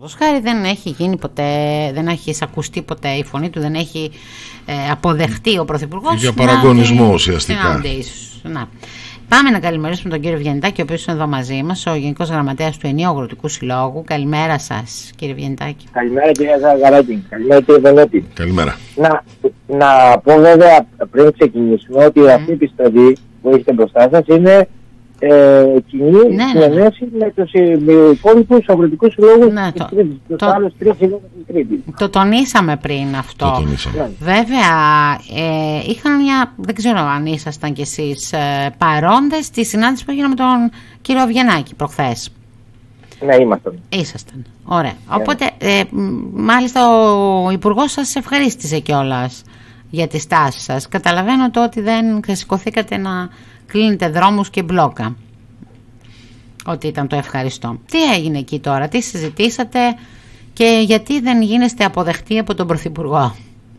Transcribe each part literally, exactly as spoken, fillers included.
Χάρη δεν έχει γίνει ποτέ, δεν έχει ακουστεί ποτέ η φωνή του, δεν έχει ε, αποδεχτεί ο Πρωθυπουργός. Για παραγωνισμό να, ουσιαστικά. Να. Πάμε να καλημερίσουμε τον κύριο Βιεννιτάκη, ο οποίος είναι εδώ μαζί μας, ο Γενικός Γραμματέας του Ενιαίου Αγροτικού Συλλόγου. Καλημέρα σας, κύριε Βιεννιτάκη. Καλημέρα, κύριε Ζαγαράκη. Καλημέρα, κύριε Βενέτη. Καλημέρα. Να, να πω βέβαια πριν ξεκινήσουμε ότι mm. αυτή η επιστολή που έχετε μπροστά σας είναι ε, κοινή ναι, συνενέση ναι. με τους υπόλοιπους αγροτικούς συλλόγους ναι, της το, Κρήτης, τους το, άλλους τρεις συλλόγους της Κρήτης. Το τονίσαμε πριν αυτό. Το τονίσαμε. Βέβαια, ε, είχαν μια, δεν ξέρω αν ήσασταν κι εσείς ε, παρόντες στη συνάντηση που έγινε με τον κύριο Βιεννάκη προχθές. Ναι, ήμασταν. Ήσασταν. Ωραία. Yeah. Οπότε, ε, μάλιστα ο Υπουργός σας ευχαρίστησε κιόλας για τη στάση σας. Καταλαβαίνω το ότι δεν ξεσηκωθήκατε να κλείνετε δρόμους και μπλόκα. Ότι ήταν το ευχαριστώ. Τι έγινε εκεί τώρα, τι συζητήσατε και γιατί δεν γίνεστε αποδεχτοί από τον Πρωθυπουργό?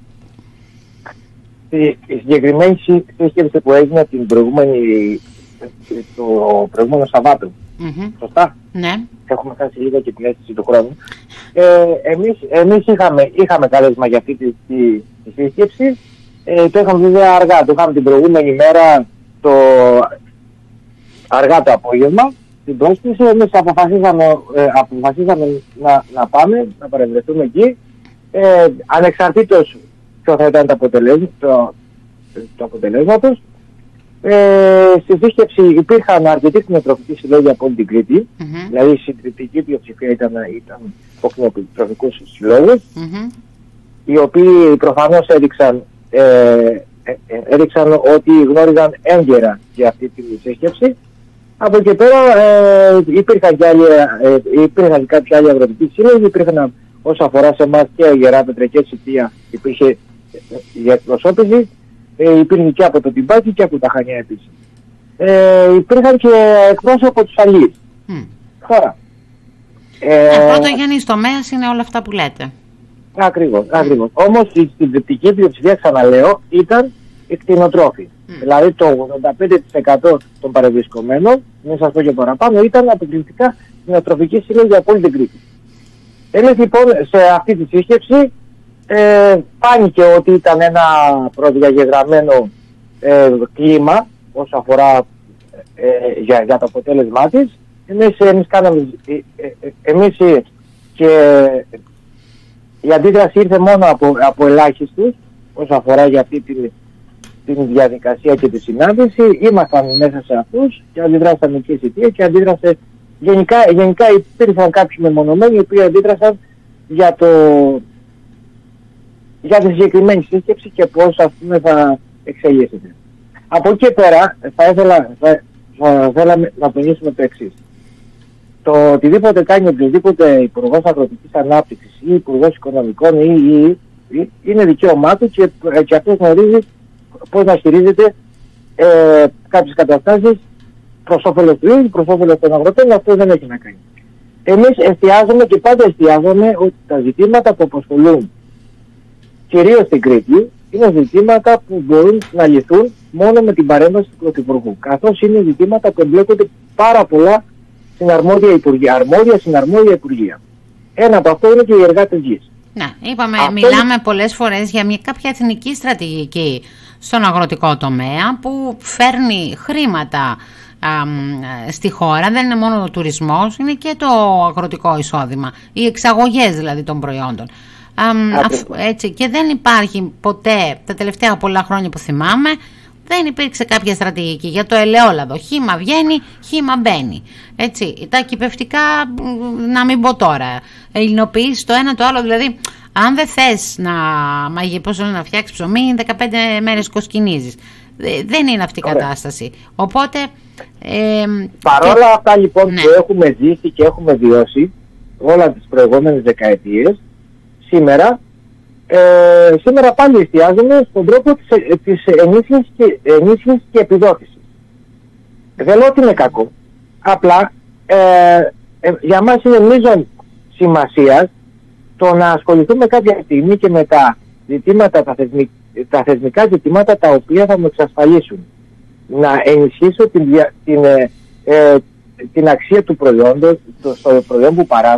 Η συγκεκριμένη σύσκεψη που έγινε την προηγούμενη, το προηγούμενο Σαββάτο. Mm-hmm. Σωστά. Ναι. Έχουμε χάσει λίγο και την αίσθηση του χρόνου. Ε, εμείς εμείς είχαμε, είχαμε καλέσμα για αυτή τη, τη, τη σύσκεψη. Ε, το είχαμε βέβαια αργά. Το είχαμε την προηγούμενη μέρα, το, αργά το απόγευμα, την πρόσκληση. Εμείς αποφασίσαμε, ε, αποφασίσαμε να, να πάμε, να παρευρεθούμε εκεί. Ε, ανεξαρτήτως ποιο θα ήταν το αποτελέσμα, το, το αποτελέσματος. Ε, στη σύσκεψη υπήρχαν αρκετοί κτηνοτροφικοί συλλόγοι από όλη την Κρήτη, mm-hmm. δηλαδή η συντριπτική πλειοψηφία ήταν, ήταν από κτηνοτροφικούς συλλόγους, mm-hmm. οι οποίοι προφανώς έδειξαν, ε, ε, έδειξαν ότι γνώριζαν έγκαιρα για αυτή τη σύσκεψη. Από εκεί πέρα ε, υπήρχαν, και άλλοι, ε, υπήρχαν κάποιοι άλλοι αγροτικοί σύλλογοι, υπήρχαν όσο αφορά σε εμάς και η Γεράπετρα και η Σιτία υπήρχε για εκπροσώπηση. Ε, υπήρχε και από το Τιμπάκι και από τα Χανιά επίσης. Ε, υπήρχαν και εκπρόσωποι από τους αλλοίς. Mm. Τώρα. Ε, ε, πρώτο γενής τομέας είναι όλα αυτά που λέτε. Ακριβώς, ακριβώς. Mm. Όμως η συντριπτική πλειοψηφία, ξαναλέω, ήταν οι κτηνοτρόφοι. Mm. Δηλαδή το ογδόντα πέντε τοις εκατό των παρευρισκομένων, μην σας πω και παραπάνω, ήταν αποκλειστικά κτηνοτροφικοί σύλλογοι από όλη την Κρήτη. Εμείς λοιπόν σε αυτή τη σύσκεψη Ε, φάνηκε ότι ήταν ένα προδιαγεγραμμένο ε, κλίμα όσο αφορά ε, για, για το αποτέλεσμά της. Εμείς, εμείς κάναμε, ε, ε, εμείς και η αντίδραση ήρθε μόνο από, από ελάχιστους όσο αφορά για αυτή την, την διαδικασία και τη συνάντηση. Ήμασταν μέσα σε αυτούς και αντιδράσαμε και η Σιτία και αντίδρασε γενικά, γενικά υπήρχαν κάποιοι μεμονωμένοι οι οποίοι αντίδρασαν για το για τη συγκεκριμένη σύσκεψη και πώς ας πούμε θα εξελίσσεται. Από εκεί πέρα θα ήθελα, θα, θα θέλαμε να τονίσουμε το εξής. Το οτιδήποτε κάνει οποιοδήποτε Υπουργός Αγροτικής Ανάπτυξης ή Υπουργός Οικονομικών ή, ή, ή είναι δικαίωμά του και, και αυτός γνωρίζει πώς να χειρίζεται ε, κάποιες καταστάσεις προς όφελος του ίδιου, προς όφελος των αγροτών, αυτό δεν έχει να κάνει. Εμείς εστιάζουμε και πάντα εστιάζουμε ότι τα ζητήματα που απασχολούν κυρίως στην Κρήτη, είναι ζητήματα που μπορούν να λυθούν μόνο με την παρέμβαση του Πρωθυπουργού. Καθώς είναι ζητήματα που εμπλέκονται πάρα πολλά στην αρμόδια υπουργεία, αρμόδια στην αρμόδια υπουργεία. Ένα από αυτό είναι και οι εργάτες γης. Ναι, είπαμε, αυτό μιλάμε είναι... πολλές φορές για μια κάποια εθνική στρατηγική στον αγροτικό τομέα που φέρνει χρήματα α, στη χώρα. Δεν είναι μόνο ο τουρισμός, είναι και το αγροτικό εισόδημα, οι εξαγωγές δηλαδή των προϊόντων. Um, αφ, έτσι, και δεν υπάρχει ποτέ τα τελευταία πολλά χρόνια που θυμάμαι, δεν υπήρξε κάποια στρατηγική για το ελαιόλαδο. Χύμα βγαίνει, χύμα μπαίνει. Έτσι, τα κυπευτικά, να μην πω τώρα, ελληνοποιείς το ένα το άλλο. Δηλαδή, αν δεν θες να, να φτιάξεις ψωμί, δεκαπέντε μέρες κοσκινίζεις. Δεν είναι αυτή η κατάσταση. Οπότε ε, παρόλα και... αυτά λοιπόν, ναι, που έχουμε ζήσει και έχουμε βιώσει όλα τις προηγούμενες δεκαετίες, Σήμερα, ε, σήμερα πάλι εστιάζουμε στον τρόπο της, της ενίσχυσης και, ενίσχυσης και επιδότησης. Δεν λέω ότι είναι κακό. Απλά ε, ε, για μας είναι μείζον σημασίας το να ασχοληθούμε κάποια στιγμή και με τα ζητήματα, τα, θεσμι, τα θεσμικά ζητήματα τα οποία θα μου εξασφαλίσουν να ενισχύσω την, την, ε, ε, την αξία του προϊόντος, το, στο προϊόν που παράγω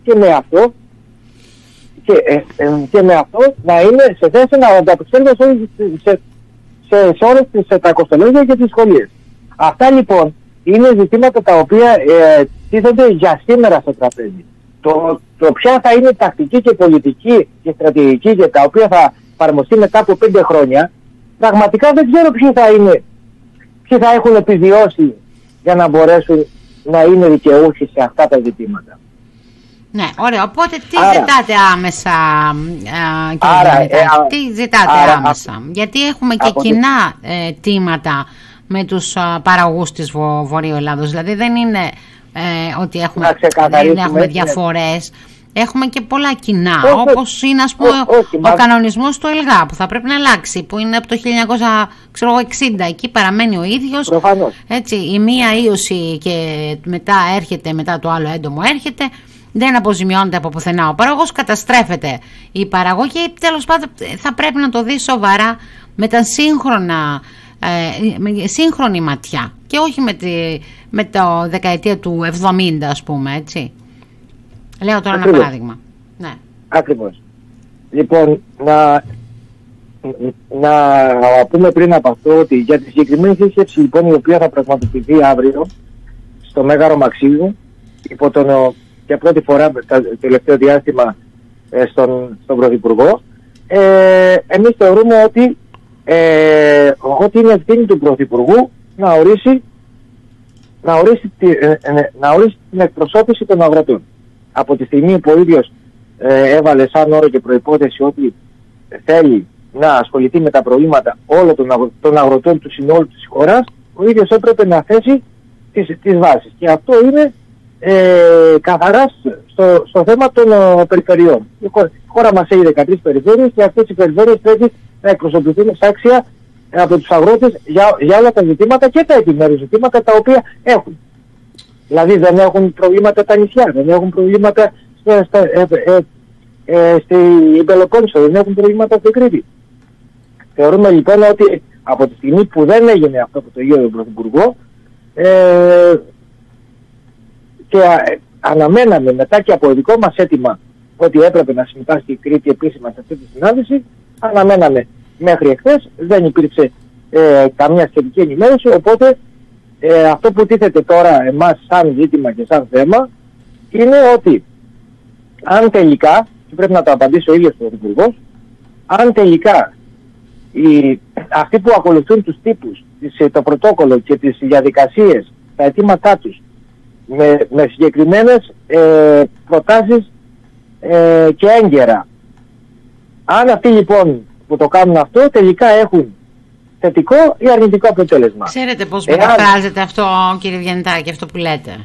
και με αυτό και, ε, ε, και με αυτό να είναι σε θέση να ανταπεξέλθει σε, σε, σε, σε όλες τις τα κοστολόγια και τις σχολείες. Αυτά λοιπόν είναι ζητήματα τα οποία ε, τίθενται για σήμερα στο τραπέζι. Το, το ποια θα είναι τακτική και πολιτική και στρατηγική και τα οποία θα εφαρμοστεί μετά από πέντε χρόνια, πραγματικά δεν ξέρω ποιοι θα είναι, ποιοι θα έχουν επιβιώσει για να μπορέσουν να είναι δικαιούχοι σε αυτά τα ζητήματα. Ναι, ωραία. Οπότε τι άρα, ζητάτε άμεσα, α, κύριε άρα, Γιαννητάκη, ε, α, τι ζητάτε άρα, άμεσα, α, γιατί έχουμε και κοινά ε, τίματα με τους α, παραγωγούς της Βο, Βορείου Ελλάδος. Δηλαδή δεν είναι ε, ότι έχουμε, δεν έχουμε διαφορές, έχουμε και πολλά κοινά, όχι, όπως είναι ας πούμε όχι, όχι, ο μα... κανονισμός του ΕΛΓΑ που θα πρέπει να αλλάξει, που είναι από το χίλια εννιακόσια εξήντα, εκεί παραμένει ο ίδιος. Προφανώς. Έτσι, η μία ίωση και μετά έρχεται, μετά το άλλο έντομο έρχεται, δεν αποζημιώνεται από πουθενά ο παραγωγός, καταστρέφεται η παραγωγή. Τέλος πάντων θα πρέπει να το δει σοβαρά με τα σύγχρονα, ε, με σύγχρονη ματιά και όχι με, τη, με το δεκαετία του εβδομήντα ας πούμε, έτσι. Λέω τώρα Ακριβώς. ένα παράδειγμα. Ναι. Ακριβώς. Λοιπόν, να, να πούμε πριν από αυτό ότι για τη συγκεκριμένη σύσκεψη λοιπόν η οποία θα πραγματοποιηθεί αύριο στο Μέγαρο Μαξίμου υπό τον και πρώτη φορά το τελευταίο διάστημα ε, στον, στον Πρωθυπουργό, ε, εμείς θεωρούμε ότι, ε, ότι είναι ευθύνη του Πρωθυπουργού να ορίσει, να ορίσει, τη, ε, να ορίσει την εκπροσώπηση των αγροτών. Από τη στιγμή που ο ίδιος ε, έβαλε σαν όρο και προϋπόθεση ότι θέλει να ασχοληθεί με τα προβλήματα όλων των, αγρο, των αγροτών του συνόλου της χώρας, ο ίδιος έπρεπε να θέσει τις, τις βάσεις. Και αυτό είναι Ε, καθαρά στο, στο θέμα των ο, περιφερειών. Η χώρα, η χώρα μας έχει δεκατρείς περιφέρειες και αυτές οι περιφέρειες πρέπει να εκπροσωπηθούν εξάξια ε, από τους αγρότες για, για όλα τα ζητήματα και τα επιμέρους ζητήματα τα οποία έχουν. Δηλαδή δεν έχουν προβλήματα τα νησιά, δεν έχουν προβλήματα στα, στα, ε, ε, ε, στην Πελοπόννησο, δεν έχουν προβλήματα στην Κρήτη. Θεωρούμε λοιπόν ότι από τη στιγμή που δεν έγινε αυτό από το ίδιο τον Πρωθυπουργό, ε, και αναμέναμε μετά και από δικό μας αίτημα ότι έπρεπε να συμμετάσχει η Κρήτη επίσημα σε αυτή τη συνάντηση, αναμέναμε μέχρι εχθές, δεν υπήρξε ε, καμία σχετική ενημέρωση, οπότε ε, αυτό που τίθεται τώρα εμάς σαν ζήτημα και σαν θέμα είναι ότι αν τελικά, και πρέπει να το απαντήσει ο ίδιος ο Πρωθυπουργός, αν τελικά οι, αυτοί που ακολουθούν τους τύπους, το πρωτόκολλο και τις διαδικασίες, τα αιτήματά τους, με, με συγκεκριμένες ε, προτάσεις ε, και έγκαιρα. Αν αυτοί λοιπόν που το κάνουν αυτό τελικά έχουν θετικό ή αρνητικό αποτέλεσμα. Ξέρετε πώς μεταφράζεται Εάν... αυτό, κύριε Γιαννητάκη, αυτό που λέτε?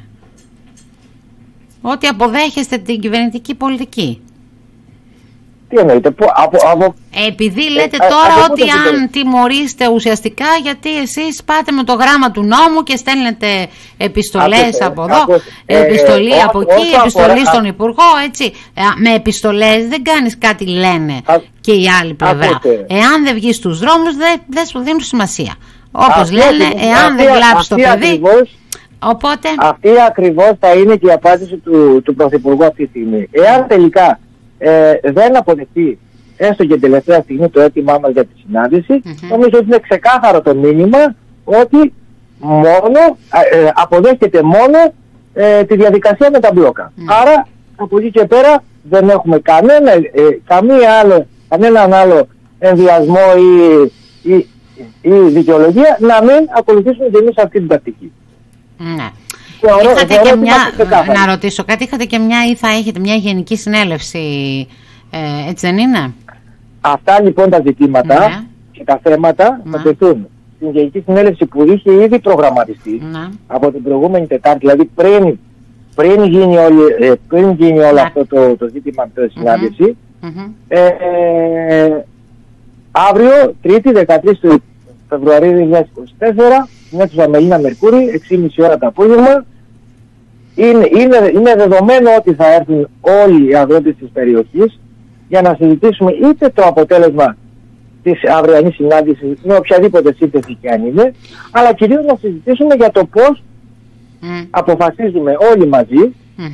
Ότι αποδέχεστε την κυβερνητική πολιτική. Τι εννοείτε, που, από, από, επειδή λέτε ε, τώρα ε, ότι αν τιμωρήσετε ουσιαστικά γιατί εσείς πάτε με το γράμμα του νόμου και στέλνετε επιστολές από, από εδώ, από, ε, επιστολή ε, από εκεί, επιστολή αφορά, στον Υπουργό, έτσι. Ε, με επιστολές δεν κάνεις κάτι, λένε α, και η άλλη πλευρά. Ακούτε. Εάν δεν βγεις στους δρόμους δεν, δεν σου δίνουν σημασία. Όπως λένε, εάν αυτή, δεν κλάψεις το παιδί... Ακριβώς, οπότε... Αυτή ακριβώς θα είναι και η απάντηση του, του Πρωθυπουργού αυτή τη στιγμή. Εάν τελικά Ε, δεν αποδεχτεί έστω και τελευταία στιγμή το αίτημά μας για τη συνάντηση, mm-hmm. νομίζω ότι είναι ξεκάθαρο το μήνυμα ότι μόνο, ε, αποδέχεται μόνο ε, τη διαδικασία με τα μπλόκα. Mm. Άρα από εκεί και πέρα δεν έχουμε κανένα, ε, καμία άλλο, κανέναν άλλο ενδιασμό ή, ή, ή δικαιολογία να μην ακολουθήσουμε και εμείς αυτή την τακτική. Mm. Θεωρώ, είχατε θεωρώ και μια, να ρωτήσω κάτι, είχατε και μια ή θα έχετε μια γενική συνέλευση, ε, έτσι δεν είναι? Αυτά λοιπόν τα ζητήματα ναι. και τα θέματα ναι. θα τεθούν στην γενική συνέλευση που είχε ήδη προγραμματιστεί ναι. από την προηγούμενη Τετάρτη, δηλαδή πριν, πριν γίνει, όλη, ε, πριν γίνει όλο ναι. αυτό το, το ζήτημα από τη συνάντηση. Mm-hmm. Ε, ε, αύριο, Τρίτη, δεκατρείς Φεβρουαρίου δύο χιλιάδες είκοσι τέσσερα, μια του Αμελίνα Μερκούρη, έξι και μισή ώρα το απόγευμα. Είναι, είναι, είναι δεδομένο ότι θα έρθουν όλοι οι αγρότες της περιοχής για να συζητήσουμε είτε το αποτέλεσμα της αυριανής συνάντησης με οποιαδήποτε σύνθεση και αν είναι, αλλά κυρίως να συζητήσουμε για το πώς mm. αποφασίζουμε όλοι μαζί mm-hmm.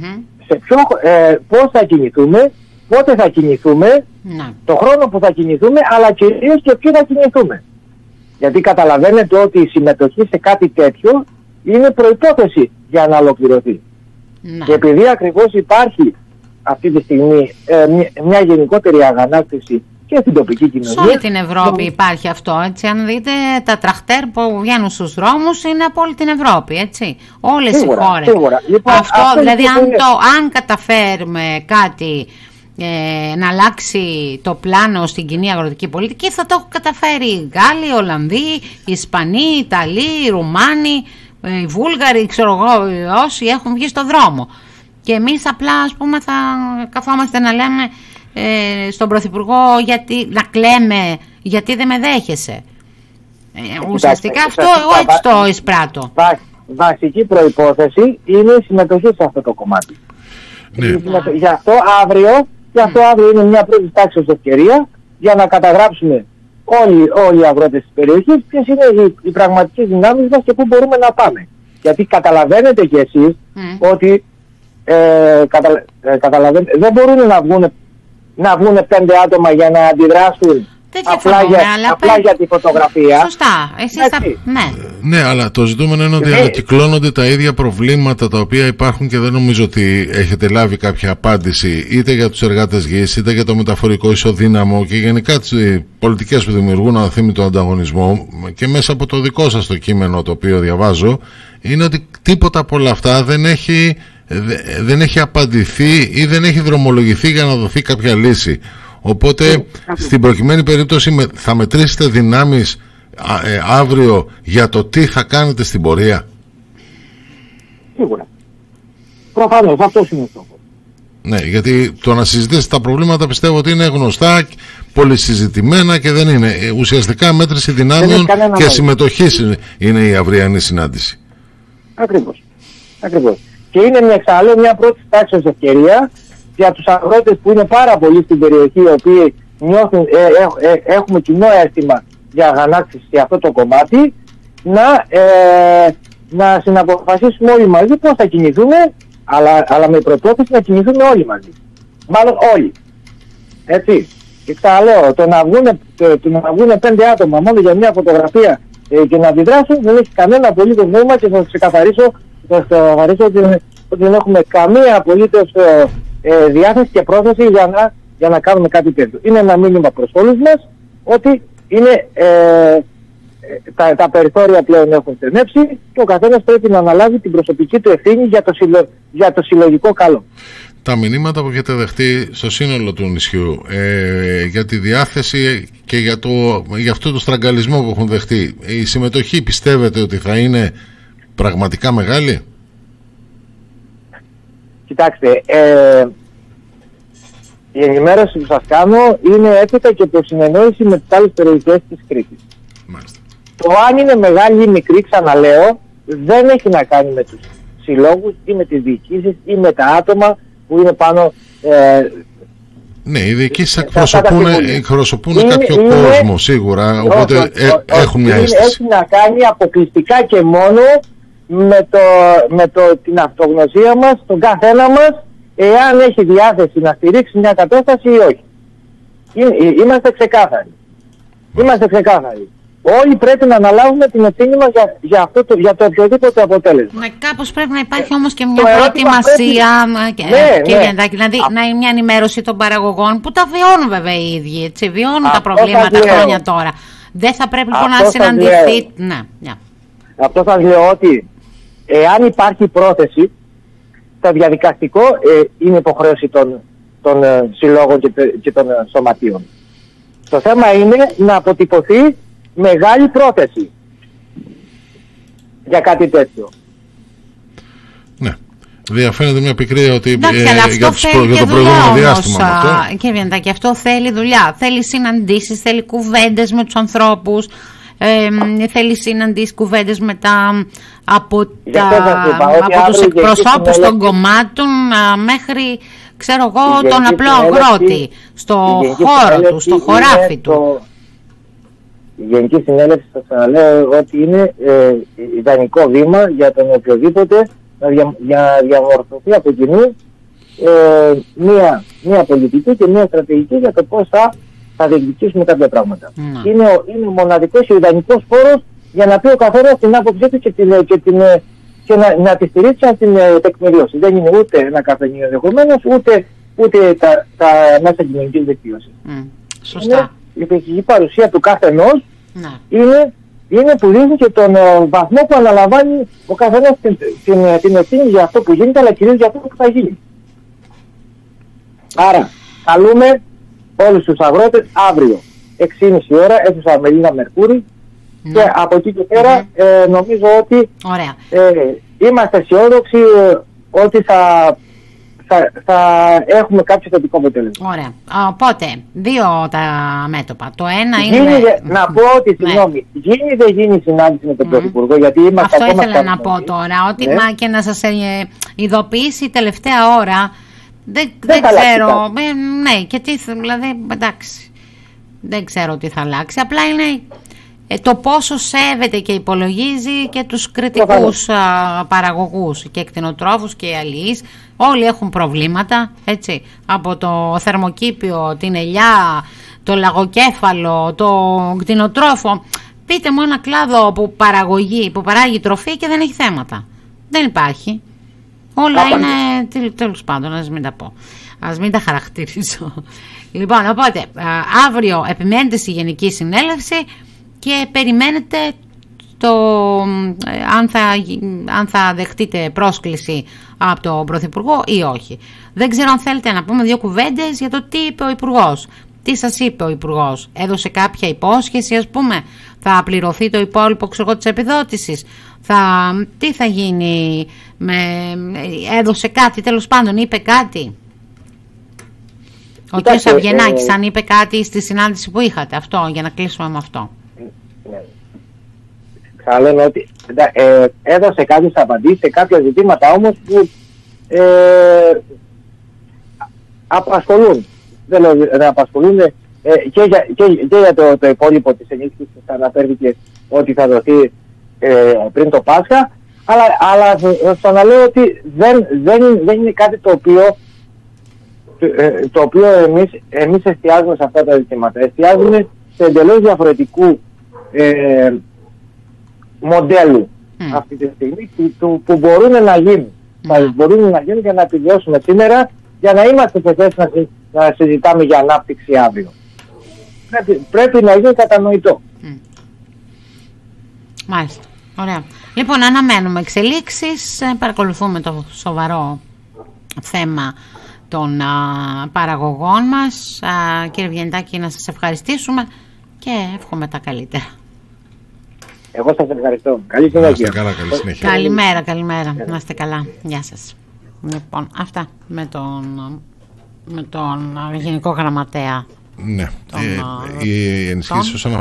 σε ποιο, ε, πώς θα κινηθούμε, πότε θα κινηθούμε, να. το χρόνο που θα κινηθούμε, αλλά κυρίως και ποιοι θα κινηθούμε. Γιατί καταλαβαίνετε ότι η συμμετοχή σε κάτι τέτοιο είναι προϋπόθεση για να ολοκληρωθεί. Να. Και επειδή ακριβώς υπάρχει αυτή τη στιγμή ε, μια, μια γενικότερη αγανάκτηση και στην τοπική κοινωνία. Σε όλη την Ευρώπη το... υπάρχει αυτό, έτσι. Αν δείτε τα τραχτέρ που βγαίνουν στους δρόμους είναι από όλη την Ευρώπη, έτσι. Όλες σίγουρα, οι χώρες. Σίγουρα. Λοιπόν, αυτό, αυτό δηλαδή αν, το, αν καταφέρουμε κάτι ε, να αλλάξει το πλάνο στην κοινή αγροτική πολιτική, θα το έχουν καταφέρει οι Γάλλοι, οι Ολλανδοί, οι Ισπανοί, οι Ιταλοί, οι Ρουμάνοι, οι Βούλγαροι, ξέρω εγώ, όσοι έχουν βγει στο δρόμο. Και εμείς απλά, ας πούμε, θα καθόμαστε να λέμε ε, στον Πρωθυπουργό γιατί, να κλαίμε γιατί δεν με δέχεσαι. Ε, ουσιαστικά αυτό εγώ έτσι το εισπράττω. Βα, βασική προϋπόθεση είναι η συμμετοχή σε αυτό το κομμάτι. Ναι. Yeah. Γι' αυτό αύριο, γι' αυτό αύριο είναι μια πρώτη τάξη ευκαιρία για να καταγράψουμε όλοι, όλοι οι αγρότες της περιοχής ποιες είναι οι, οι πραγματικές δυνάμεις μας και πού μπορούμε να πάμε. Γιατί καταλαβαίνετε κι εσείς mm. ότι ε, κατα, ε, καταλαβαίνετε, δεν μπορούν να βγουν, να βγουν πέντε άτομα για να αντιδράσουν απλά, για, απλά πέ... για τη φωτογραφία. Σωστά. Εσείς θα... ναι. ναι, αλλά το ζητούμενο είναι ότι ανακυκλώνονται τα ίδια προβλήματα τα οποία υπάρχουν και δεν νομίζω ότι έχετε λάβει κάποια απάντηση είτε για τους εργάτες γης, είτε για το μεταφορικό ισοδύναμο και γενικά τις πολιτικές που δημιουργούν αθήμητο ανταγωνισμό, και μέσα από το δικό σας το κείμενο το οποίο διαβάζω είναι ότι τίποτα από όλα αυτά δεν έχει, δεν έχει απαντηθεί ή δεν έχει δρομολογηθεί για να δοθεί κάποια λύση. Οπότε στην προκειμένη περίπτωση θα μετρήσετε δυνάμεις α, ε, αύριο για το τι θα κάνετε στην πορεία. Σίγουρα. Προφανώς αυτός είναι ο στόχος. Ναι, γιατί το να συζητήσετε τα προβλήματα πιστεύω ότι είναι γνωστά, πολυσυζητημένα και δεν είναι. Ουσιαστικά μέτρηση δυνάμεων και μέλλον. Συμμετοχής είναι η αυριανή συνάντηση. Ακριβώς. Ακριβώς. Και είναι μια εξάλλου μια πρώτη τάξη ευκαιρία για τους αγρότες που είναι πάρα πολλοί στην περιοχή, οι οποίοι νιώθουν, ε, ε, ε, έχουμε κοινό αίσθημα για αγανάκτηση σε αυτό το κομμάτι, να, ε, να συναποφασίσουμε όλοι μαζί πώς θα κινηθούμε, αλλά, αλλά με προπόθεση να κινηθούμε όλοι μαζί. Μάλλον όλοι. Έτσι. Και ξαναλέω, το να βγουν, το, το να βγουν πέντε άτομα μόνο για μια φωτογραφία ε, και να αντιδράσουν δεν έχει κανένα απολύτως νόημα και θα σας ξεκαθαρίσω, θα σας ξεκαθαρίσω ότι, ότι δεν έχουμε καμία απολύτως ε, Ε, διάθεση και πρόθεση για να, για να κάνουμε κάτι τέτοιο. Είναι ένα μήνυμα προς όλους μας ότι είναι, ε, ε, τα, τα περιθώρια πλέον έχουν στενέψει και ο καθένας πρέπει να αναλάβει την προσωπική του ευθύνη για το, συλλο, για το συλλογικό καλό. Τα μηνύματα που έχετε δεχτεί στο σύνολο του νησιού ε, για τη διάθεση και για, το, για αυτό το στραγγαλισμό που έχουν δεχτεί, η συμμετοχή πιστεύετε ότι θα είναι πραγματικά μεγάλη? Κοιτάξτε, ε, η ενημέρωση που σας κάνω είναι έπειτα και το συνεννόηση με τις άλλες περιοχές της Κρήτης. Μάλιστα. Το αν είναι μεγάλη ή μικρή, ξαναλέω, δεν έχει να κάνει με τους συλλόγους ή με τις διοικήσεις ή με τα άτομα που είναι πάνω... Ε, ναι, οι διοικήσεις εκπροσωπούν, εκπροσωπούν είναι, κάποιο είναι, κόσμο σίγουρα, οπότε όχι, ε, έχουν μια αίσθηση. Έχει να κάνει αποκλειστικά και μόνο με, το, με το, την αυτογνωσία μας, τον καθένα μας, εάν έχει διάθεση να στηρίξει μια κατάσταση ή όχι. Είμαστε ξεκάθαροι. Είμαστε ξεκάθαροι. Όλοι πρέπει να αναλάβουμε την ευθύνη μας για, για, αυτό το, για το οποιοδήποτε αποτέλεσμα. Ναι, κάπως πρέπει να υπάρχει όμως και μια προετοιμασία και, ναι, και ναι. δηλαδή Α... να είναι μια ενημέρωση των παραγωγών που τα βιώνουν βέβαια οι ίδιοι, έτσι, βιώνουν αυτό τα προβλήματα χρόνια τώρα. Δεν θα πρέπει λοιπόν να συναντηθεί... Ναι, ναι. Αυτό σας λέω ότι εάν υπάρχει πρόθεση, το διαδικαστικό ε, είναι υποχρέωση των, των ε, συλλόγων και, και των ε, σωματείων. Το θέμα είναι να αποτυπωθεί μεγάλη πρόθεση για κάτι τέτοιο. Ναι. Διαφαίνεται μια πικρία ότι εντάξει, ε, για, τους, για το προηγούμενο διάστημα. Α, κύριε Βιαντά, και αυτό θέλει δουλειά. Θέλει συναντήσεις, θέλει κουβέντες με τους ανθρώπους. Ε, θέλει συναντήσεις, κουβέντες μετά από, τα, από τους εκπροσώπους των κομμάτων μέχρι, ξέρω εγώ, τον απλό αγρότη στο χώρο του, στο χωράφι του. Το, η Γενική Συνέλευση, θα ξαναλέω ότι είναι ε, ιδανικό βήμα για τον οποιοδήποτε να δια, για να διαμορφωθεί από κοινού ε, μία, μία πολιτική και μία στρατηγική για το πώς θα, θα διεκδικήσουμε κάποια πράγματα. Mm. Είναι, ο, είναι ο μοναδικός και ο ιδανικός φόρος για να πει ο καθένας την άποψή του και, την, και, την, και να, να τη στηρίξει να την τεκμηριώσει. Δεν είναι ούτε ένα καφενείο ενδεχομένως, ούτε, ούτε τα, τα μέσα κοινωνικής δικτύωσης. Mm. Σωστά. Η υπηρεσιακή παρουσία του καθενός mm. είναι, είναι που δίνει και τον uh, βαθμό που αναλαμβάνει ο καθένας την, την, την ευθύνη για αυτό που γίνεται, αλλά κυρίως για αυτό που θα γίνει. Άρα, καλούμε όλους τους αγρότες αύριο, έξι και μισή ώρα, αίθουσα Μελίνα Μερκούρη, mm. και από εκεί και πέρα mm. ε, νομίζω ότι ε, είμαστε αισιόδοξοι ε, ότι θα, θα, θα έχουμε κάποιο θετικό αποτέλεσμα. Ωραία. Οπότε, δύο τα μέτωπα. Το ένα γίνει, είναι... Δε, να πω ότι, ναι. συγγνώμη, γίνει ή δεν γίνει συνάντηση με τον mm. Πρωθυπουργό, γιατί είμαστε αυτό ακόμα ήθελα να πω τώρα, ότι ναι. μα και να σας ε, ειδοποιήσει τελευταία ώρα. Δεν, δεν, δεν ξέρω, ε, ναι, και τι, δηλαδή, εντάξει, δεν ξέρω τι θα αλλάξει, απλά είναι ε, το πόσο σέβεται και υπολογίζει και τους κριτικούς α, παραγωγούς και κτηνοτρόφους και αλληλείς. Όλοι έχουν προβλήματα, έτσι, από το θερμοκήπιο, την ελιά, το λαγοκέφαλο, το κτηνοτρόφο. Πείτε μου ένα κλάδο που, παραγωγή, που παράγει τροφή και δεν έχει θέματα. Δεν υπάρχει. Όλα Άπαντε. είναι, τέλος πάντων, ας μην τα πω, ας μην τα χαρακτηρίζω. Λοιπόν, οπότε, αύριο επιμένετε στη Γενική Συνέλευση και περιμένετε το, αν, θα, αν θα δεχτείτε πρόσκληση από τον Πρωθυπουργό ή όχι. Δεν ξέρω αν θέλετε να πούμε δύο κουβέντες για το τι είπε ο Υπουργός. Τι σας είπε ο Υπουργός, έδωσε κάποια υπόσχεση, ας πούμε, θα πληρωθεί το υπόλοιπο ξέρω, της επιδότησης, θα, τι θα γίνει, με, έδωσε κάτι, τέλος πάντων, είπε κάτι. Ο κ. Αυγενάκης, ε, αν είπε κάτι στη συνάντηση που είχατε, αυτό, για να κλείσουμε με αυτό. Ναι. Θα λέμε ότι ε, έδωσε κάποιες απαντήσεις σε κάποια ζητήματα όμως που ε, απασχολούν. Δεν λέω να απασχολούν ε, και για, και, και για το, το υπόλοιπο της ενίσχυσης που αναφέρθηκε ότι θα δοθεί ε, πριν το Πάσχα, αλλά, αλλά θα να λέω ότι δεν, δεν, δεν είναι κάτι το οποίο, ε, το οποίο εμείς, εμείς εστιάζουμε σε αυτά τα ζητήματα. Εστιάζουμε σε εντελώς διαφορετικού ε, μοντέλου mm. αυτή τη στιγμή που, που μπορούν να γίνουν. Mm. Θα μπορούν να γίνουν για να επιβιώσουμε σήμερα, για να είμαστε σε θέση να, να συζητάμε για ανάπτυξη αύριο. Πρέπει, πρέπει να γίνει κατανοητό. Mm. Μάλιστα. Ωραία. Λοιπόν, αναμένουμε εξελίξεις, παρακολουθούμε το σοβαρό θέμα των α, παραγωγών μας. Α, κύριε Βιενιτάκη, να σας ευχαριστήσουμε και εύχομαι τα καλύτερα. Εγώ σας ευχαριστώ. Καλή συνέχεια. Καλά, καλή συνέχεια. Καλημέρα, καλημέρα. Να είστε καλά. Γεια σας. Λοιπόν, αυτά με τον, με τον Γενικό Γραμματέα. Ναι, τον, ε, οι ενισχύσεις όσον